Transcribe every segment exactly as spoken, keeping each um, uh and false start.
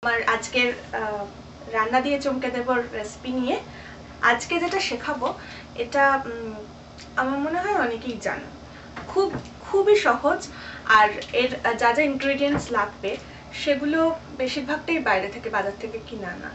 আমার আজকের রান্না দিয়ে চমকে দেবর রেসিপি নিয়ে। আজকে যেটা শেখাবো এটা আমার মনে হয় অনেকেই জানো, খুব খুবই সহজ। আর এর যা যা ইনগ্রেডিয়েন্টস লাগবে সেগুলো বেশিরভাগটাই বাইরে থেকে বাজার থেকে কিনে আনা।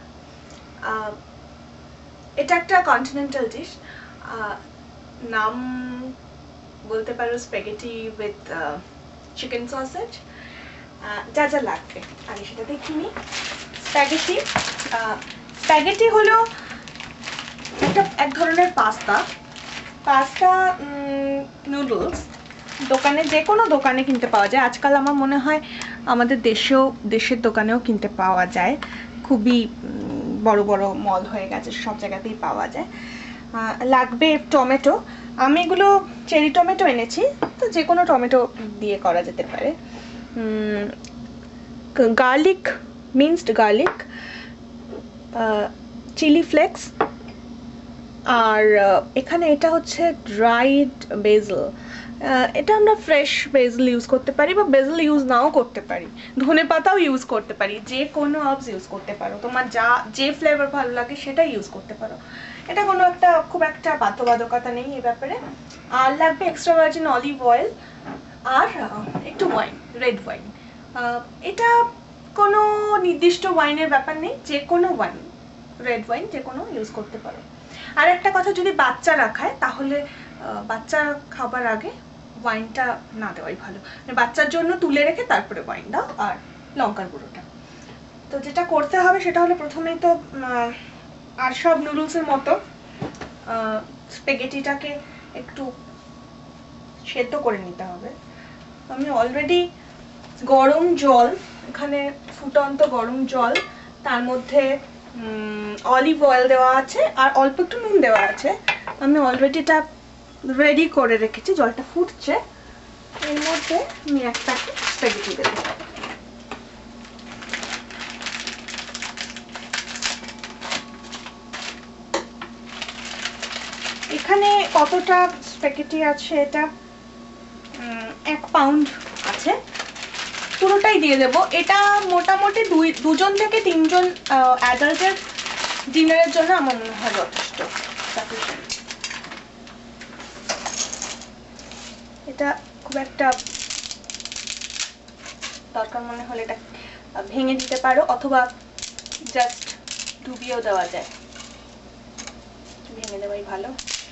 এটা একটা কন্টিনেন্টাল ডিশ, নাম বলতে পারো স্প্যাগেটি উইথ চিকেন সসেজ। যা যা লাগবে আগে সেটা দেখিনি। স্প্যাগেটি স্প্যাগেটি হলো একটা এক ধরনের পাস্তা পাস্তা নুডলস। দোকানে যে কোনো দোকানে কিনতে পাওয়া যায়। আজকাল আমার মনে হয় আমাদের দেশেও দেশের দোকানেও কিনতে পাওয়া যায়, খুবই বড় বড় মল হয়ে গেছে, সব জায়গাতেই পাওয়া যায়। লাগবে টমেটো, আমি এগুলো চেরি টমেটো এনেছি, তো যে কোনো টমেটো দিয়ে করা যেতে পারে। Garlic, minced garlic, chili flakes, আর এখানে এটা হচ্ছে ড্রাইড বেজল। এটা আমরা ফ্রেশ বেজল ইউজ করতে পারি বা বেজল ইউজ নাও করতে পারি, ধনে পাতাও ইউজ করতে পারি, যে কোনো হার্বস ইউজ করতে পারো, তোমার যা যে ফ্লেভার ভালো লাগে সেটাই ইউজ করতে পারো। এটা কোনো একটা খুব একটা বাধ্যবাধকতা নেই এই ব্যাপারে। আর লাগবে এক্সট্রা ভার্জিন অলিভ অয়েল আর একটু ওয়াইন, রেড ওয়াইন। এটা কোনো নির্দিষ্ট ওয়াইনের ব্যাপার নেই, যে কোনো ওয়াইন, রেড ওয়াইন যে কোনো ইউজ করতে পারো। আর একটা কথা, যদি বাচ্চারা খায় তাহলে বাচ্চা খাবার আগে ওয়াইনটা না দেওয়াই ভালো, বাচ্চার জন্য তুলে রেখে তারপরে ওয়াইন দাও আর লঙ্কার গুঁড়োটা। তো যেটা করতে হবে সেটা হলো, প্রথমেই তো আর সব নুডলসের মতো স্প্যাগেটিটাকে একটু সেদ্ধ করে নিতে হবে। আমি অলরেডি গরম জল, এখানে ফুটন্ত গরম জল, তার মধ্যে অলিভ অয়েল দেওয়া আছে আর অল্প একটু নুন দেওয়া আছে। আমি অলরেডি এটা রেডি করে রেখেছি, জলটা ফুটছে, এর মধ্যে আমি এক প্যাকেট স্প্যাগেটি দেবো। এখানে কতটা স্প্যাগেটি আছে, এটা এক পাউন্ড আছে, পুরোটাই দিয়ে দেবো। এটা মোটামুটি দুই দুজন থেকে তিনজন অ্যাডাল্টের ডিনারের জন্য আমার মনে হয় যথেষ্ট। এটা খুব একটা দরকার মনে হলে এটা ভেঙে দিতে পারো, অথবা জাস্ট ডুবিয়েও দেওয়া যায়, ভেঙে দেওয়াই ভালো।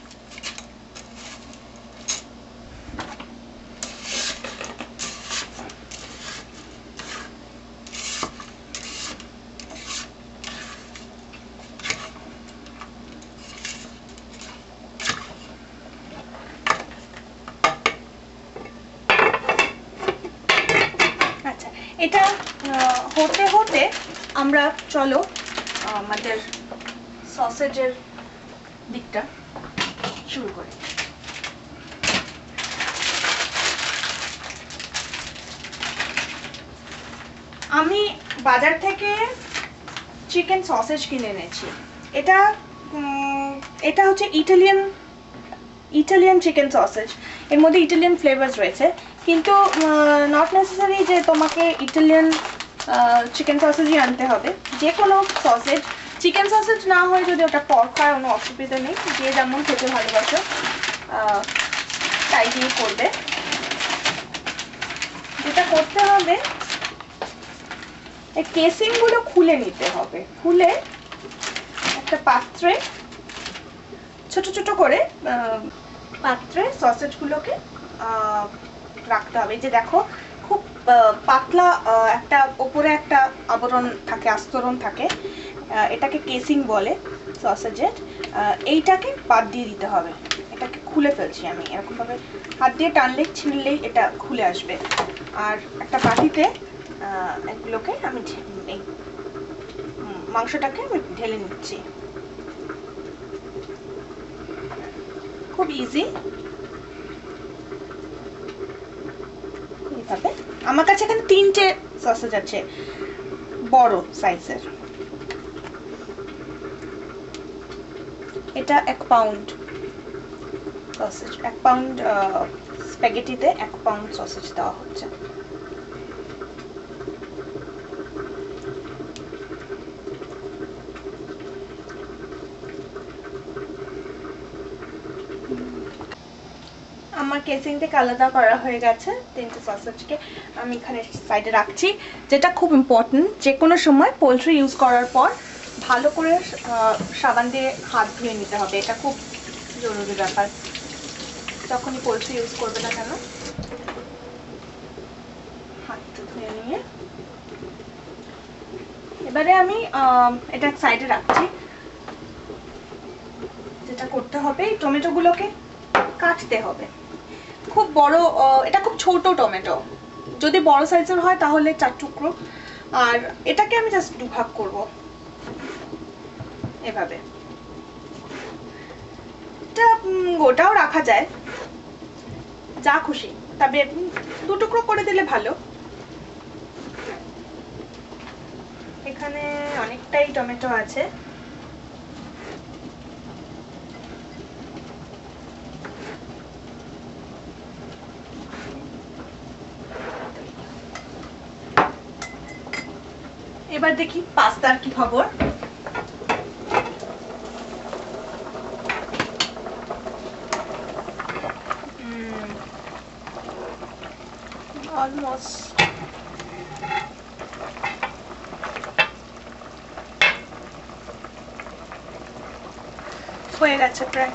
এটা হতে হতে আমরা চলো আমাদের সসেজের দিকটা শুরু করি। আমি বাজার থেকে চিকেন সসেজ কিনে এনেছি। এটা এটা হচ্ছে ইটালিয়ান ইটালিয়ান চিকেন সসেজ। এর মধ্যে ইটালিয়ান ফ্লেভার্স রয়েছে, কিন্তু নট নেসেসারি যে তোমাকে ইটালিয়ান চিকেন সসেজই আনতে হবে। যে কোনো সসেজ, চিকেন সসেজ না হয় যদি ওটা পর্ক হয় কোনো অসুবিধা নেই, যে যেমন খেতে ভালোবাসো তাই দিয়ে করবে। যেটা করতে হবে, এই কেসিংগুলো খুলে নিতে হবে। খুলে একটা পাত্রে ছোট ছোট করে পাত্রে সসেজগুলোকে রাখতে হবে। যে দেখো, খুব পাতলা একটা ওপরে একটা আবরণ থাকে, আস্তরণ থাকে, এটাকে কেসিং বলে সসেজের। এইটাকে বাদ দিয়ে দিতে হবে। এটাকে খুলে ফেলছি আমি, এরকমভাবে হাত দিয়ে টানলেই ছিঁড়লেই এটা খুলে আসবে। আর একটা বাটিতে এগুলোকে আমি এই মাংসটাকে আমি ঢেলে নিচ্ছি। খুব ইজি। এইভাবে আমার কাছে এখানে তিনটে সসেজ আছে, বড় সাইজের। এটা এক পাউন্ড সসেজ, এক পাউন্ড স্প্যাগেটিতে এক পাউন্ড সসেজ দেওয়া হচ্ছে। আমার কেসিং থেকে আলাদা করা হয়ে গেছে তিনটে সসেজকে আমি এখানে সাইডে রাখছি। যেটা খুব ইম্পর্টেন্ট, যে কোনো সময় পোলট্রি ইউজ করার পর ভালো করে সাবান দিয়ে হাত ধুয়ে নিতে হবে, এটা খুব জরুরি ব্যাপার। যখনই পোলট্রি ইউজ করবে না কেন হাতটা ধুয়ে নিয়ে এবারে আমি এটা সাইডে রাখছি। যেটা করতে হবে, টমেটোগুলোকে কাটতে হবে। খুব বড়, এটা খুব ছোট টমেটো, যদি বড় সাইজের হয় তাহলে চার টুকরো, আর এটাকে আমি জাস্ট দুভাগ করব এভাবে। এটা গোটাও রাখা যায়, যা খুশি, তবে দু টুকরো করে দিলে ভালো। এখানে অনেকটাই টমেটো আছে। এবার দেখি পাস্তার কি খবর। অলমোস্ট হয়ে গেছে প্রায়।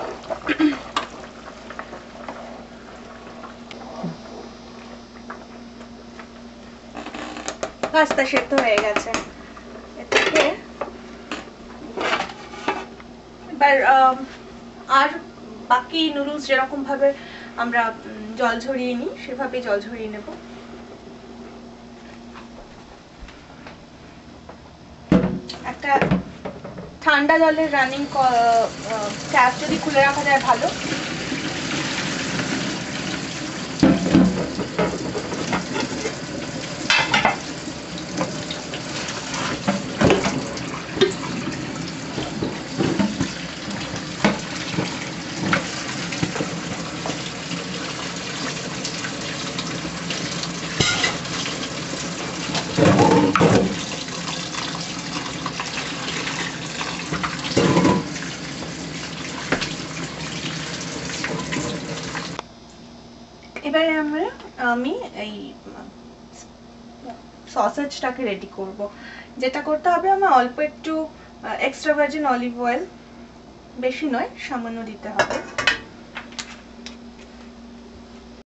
পাস্তা সেদ্ধ হয়ে গেছে। এটাকে এবার আর বাকি নুডলস যেরকম ভাবে আমরা জল ঝরিয়ে নিই সেভাবে জল ঝরিয়ে নেব। একটা ঠান্ডা জলের রানিং ট্যাপ যদি খুলে রাখা যায় ভালো। এবারে আমরা আমি এই সসেজটাকে রেডি করব। যেটা করতে হবে, আমার অল্প একটু এক্সট্রা ভার্জিন অলিভ অয়েল, বেশি নয়, সামান্য দিতে হবে।